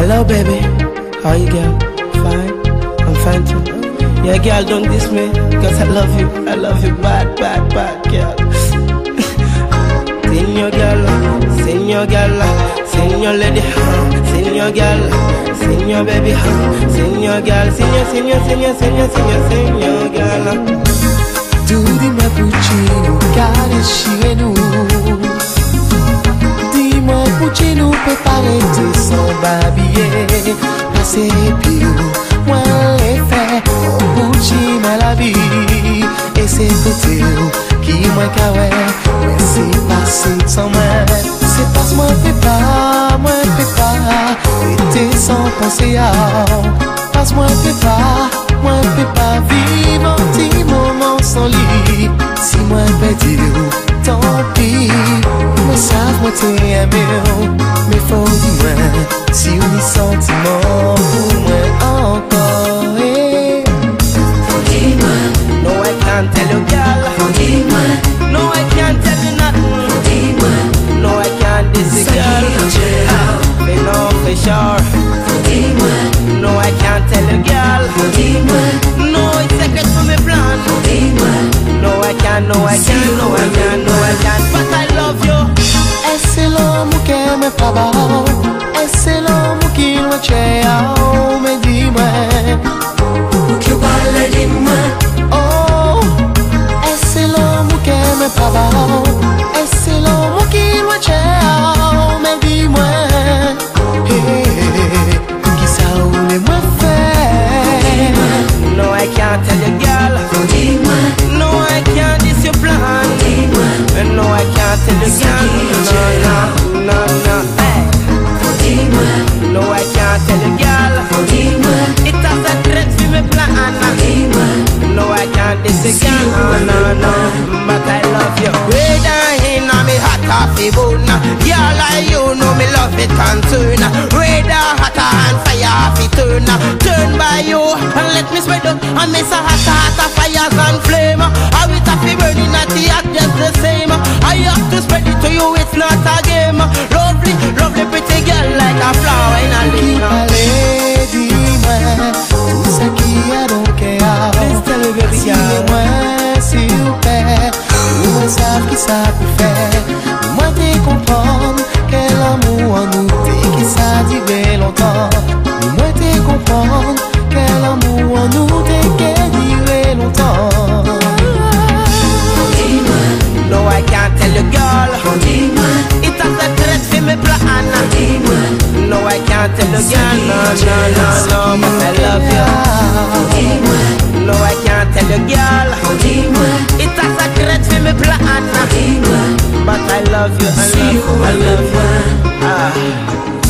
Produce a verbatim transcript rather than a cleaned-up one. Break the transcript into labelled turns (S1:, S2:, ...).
S1: Hello baby, how you girl? Fine? I'm fine too. Yeah girl, don't diss me, cause I love you. I love you bad, bad, bad girl. Senior girl, senior girl, senior lady, senior girl, senior baby, senior girl, senior, senior, senior, senior, senior, senior girl.
S2: Dis-moi Puccino, chez nous. Dis-moi Puccino, peut pas arrêter sans babiller. Passer puis moi les fait, Puccino la vie. Et c'est côté qui moi carré, mais c'est passé sans moi. C'est parce moi fais pas, moi fais pas, était sans penser à. Parce moi fais pas, moi fais pas vivre un petit moment sans lit. Si moi peux dire, tant pis. Moi savent moi t'es aimé, mais faut dire si on est sentiment pour moi encore. Eh.
S1: Faut dire-moi, no I can't tell you girl. Faut dire-moi, no I can't tell you nothing. Faut dire-moi, no I can't diss you girl. Me know for sure. Faut dire-moi, no I can't tell you girl. Faut dire-moi, no it's secret for me plan. Faut dire-moi, no I can't, no I can't, no I can't, no I can't, but I love you.
S2: Esse é l'homme que me fa bal, esse é l'homme qui me tient, me dis-moi,
S1: o que eu falo de moi.
S2: oh, esse é l'homme que me fa bal, esse é l'homme qui me tient, me dis-moi, hey, qui ça ou les moi fait.
S1: No I can't tell you girl.
S2: Faut dis-moi,
S1: no I can't diss your plan.
S2: dis-moi,
S1: no I can't tell you girl. No, no, no, no, hey.
S2: faut dis-moi,
S1: No I can't tell you girl.
S2: faut dis-moi,
S1: It has a threat for me plan.
S2: dis-moi,
S1: No I can't diss you girl. No, no, but I love you. Way down in on me hot off the bone. Girl like you know me love it and turn. Way down hotter and fire off it turn. Turn by you and let me spread up. And miss a hot hot fires and flame. I will have to burning at the hot just the same. I have to spread it to you, it's not a game. Lovely, lovely pretty girl like a flower in a
S2: qui
S1: leaf.
S2: allait, dis-moi, tout ça qui a donc à.
S1: Please tell me baby girl.
S2: Dis-moi, s'il vous plaît, moi savent qui ça peut faire. Moi t'es comprendre quel amour en nous t'es qui ça durait longtemps. Moi t'es comprendre quel amour en nous t'es qui durait longtemps.
S1: No I can't tell you girl. It has a threat for me plan. No I can't tell you girl. No, no, no, no, but I love you. No I can't tell you girl. It has a threat for me plan. But I love you, I love you, I love you. Ah.